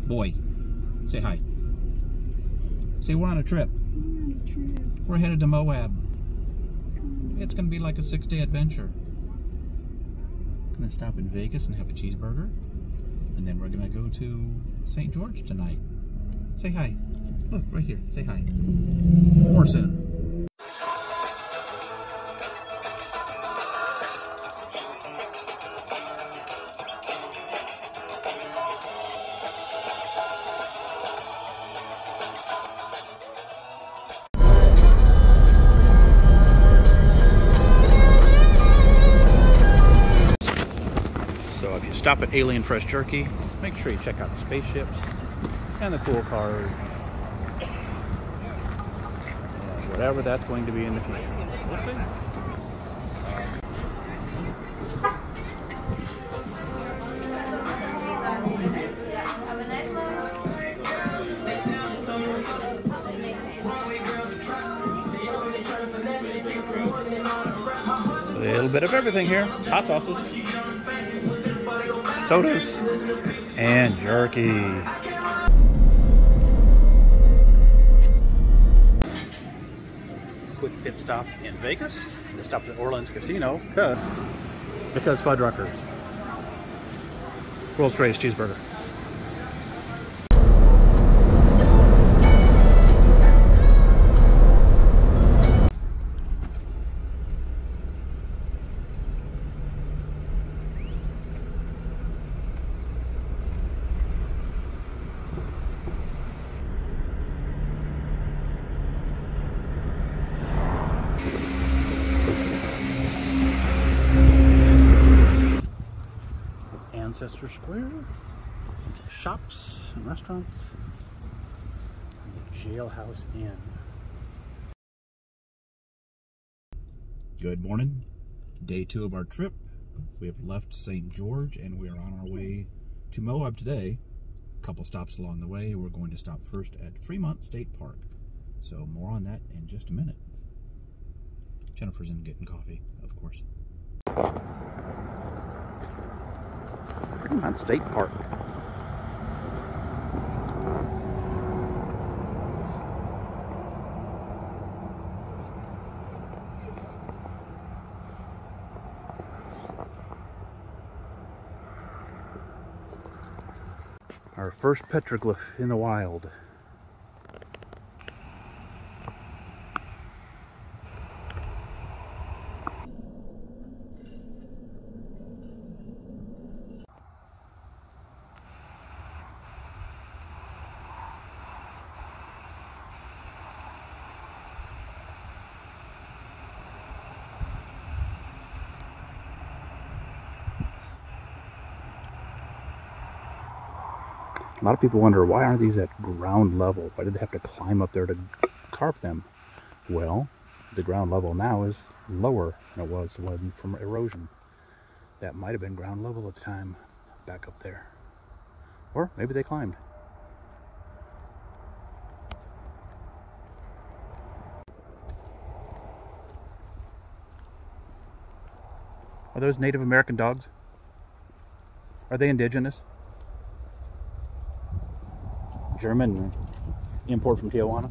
Boy, say hi. Say we're on a trip. We're headed to Moab. It's gonna be like a 6-day adventure. Gonna stop in Vegas and have a cheeseburger, and then we're gonna go to St. George tonight. Say hi. Look, right here. Say hi. More soon. So if you stop at Alien Fresh Jerky, make sure you check out the spaceships and the cool cars and whatever that's going to be in the future. We'll see. A little bit of everything here. Hot sauces, sodas, and jerky. Quick pit stop in Vegas. We stopped at Orleans Casino because Fuddruckers. World's greatest cheeseburger. Ancestor Square, shops and restaurants, and the Jailhouse Inn. Good morning. Day 2 of our trip. We have left St. George and we are on our way to Moab today. A couple stops along the way. We're going to stop first at Fremont State Park. So more on that in just a minute. Jennifer's in getting coffee, of course. Fremont State Park. Our first petroglyph in the wild. A lot of people wonder, why aren't these at ground level? Why did they have to climb up there to carve them? Well, the ground level now is lower than it was from erosion. That might have been ground level at the time, back up there. Or maybe they climbed. Are those Native American dogs? Are they indigenous? German import from Tijuana.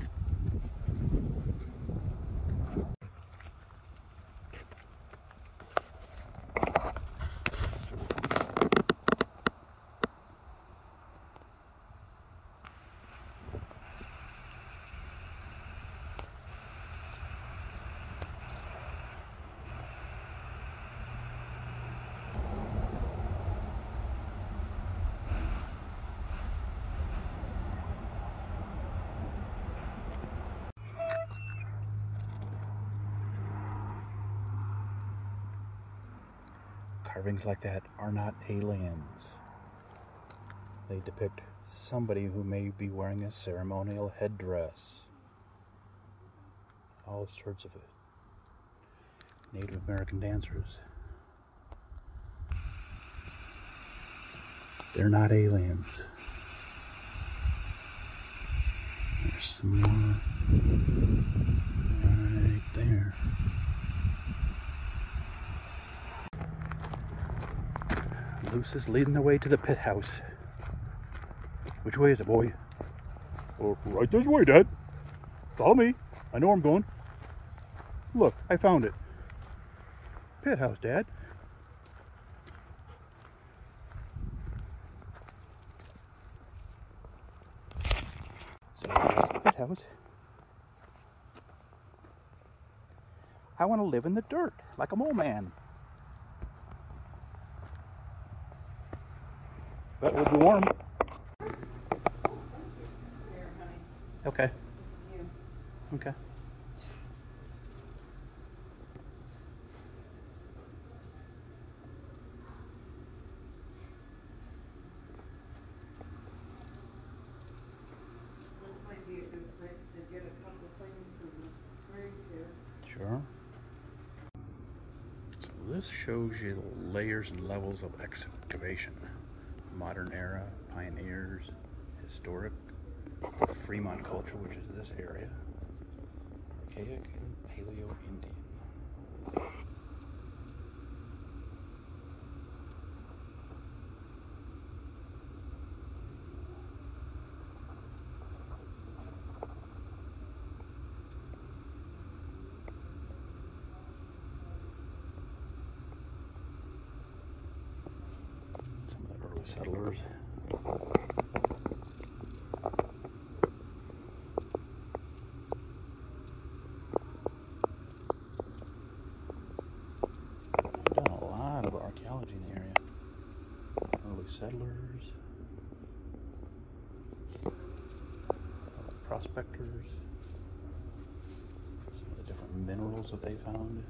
Carvings like that are not aliens. They depict somebody who may be wearing a ceremonial headdress. All sorts of Native American dancers. They're not aliens. There's some more right there. Luce is leading the way to the pit house. Which way is it, boy? Oh, right this way, Dad. Follow me. I know where I'm going. Look, I found it. Pet house, Dad. So that's the pet house. I want to live in the dirt like a mole man. But we'll be warm. Okay. Okay. This might be a good place to get a couple of things for the grandkids. Sure. So this shows you the layers and levels of excavation. Modern era, pioneers, historic, Fremont culture, which is this area, archaic, and Paleo-Indian. Some of the early settlers. Done a lot of archaeology in the area. Early settlers, early prospectors, some of the different minerals that they found.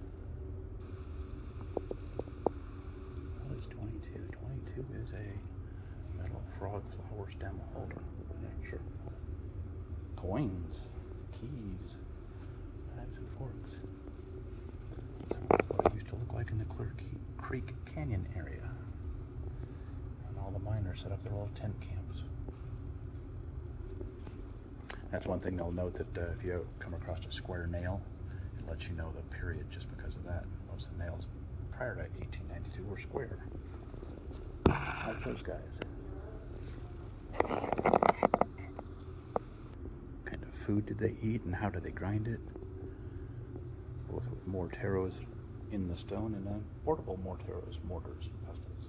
What is 22? 22 is a metal frog flower stem holder. Yeah, sure. Coins, keys, knives and forks. What it used to look like in the Clear Creek Canyon area. And all the miners set up their little tent camps. That's one thing they'll note, that if you come across a square nail, it lets you know the period just because of that. Most of the nails prior to 1892 were square. Like those guys. What kind of food did they eat and how did they grind it? Both with morteros in the stone and then portable morteros, mortars and pestles.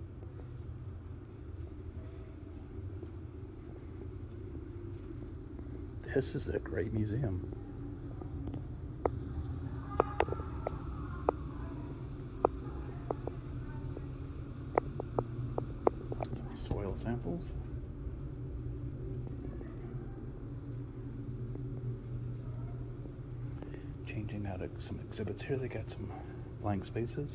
This is a great museum. Some soil samples. Changing out of some exhibits here. They got some blank spaces.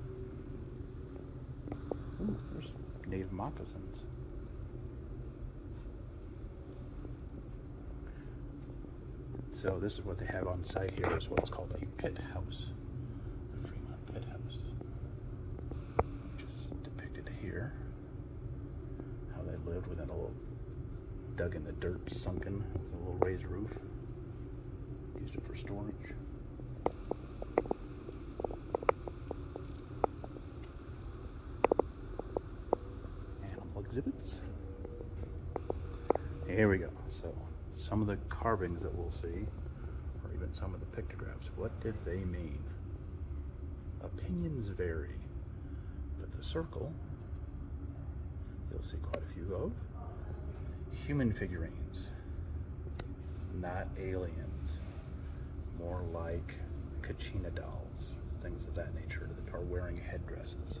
Ooh, there's native moccasins. So this is what they have on site here, is what's called a pit house. The Fremont Pit House. Which is depicted here. How they lived within a little, dug in the dirt, sunken, with a little raised roof. Used it for storage. Animal exhibits. Here we go. So some of the carvings that we'll see, or even some of the pictographs, what did they mean? Opinions vary, but the circle, you'll see quite a few of. Human figurines, not aliens, more like Kachina dolls, things of that nature, that are wearing headdresses.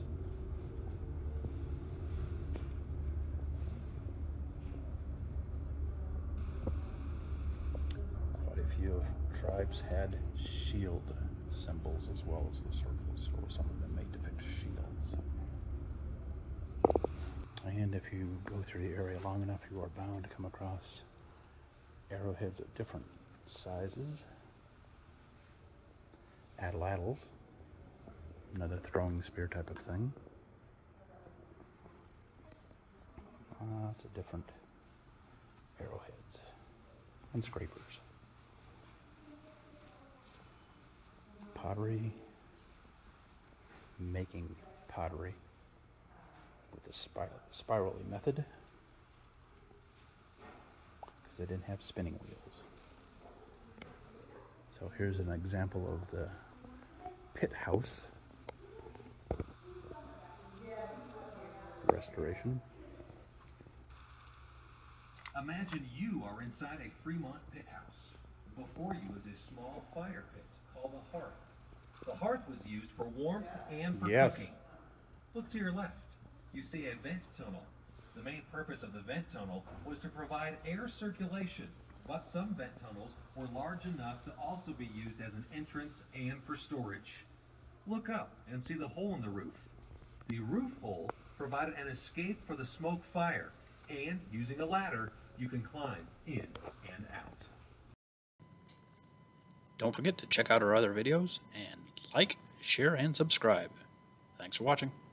Quite a few of tribes had shield symbols as well as the circles, so some of them may depict shields. And if you go through the area long enough, you are bound to come across arrowheads of different sizes. Atlatls, another throwing spear type of thing. Lots of different arrowheads and scrapers. Pottery, making pottery with the spirally method. because they didn't have spinning wheels. So here's an example of the pit house restoration. Imagine you are inside a Fremont pit house. Before you is a small fire pit called a hearth. The hearth was used for warmth and for cooking. Look to your left. You see a vent tunnel. The main purpose of the vent tunnel was to provide air circulation, but some vent tunnels were large enough to also be used as an entrance and for storage. Look up and see the hole in the roof. The roof hole provided an escape for the smoke fire, and using a ladder, you can climb in and out. Don't forget to check out our other videos and like, share, and subscribe. Thanks for watching.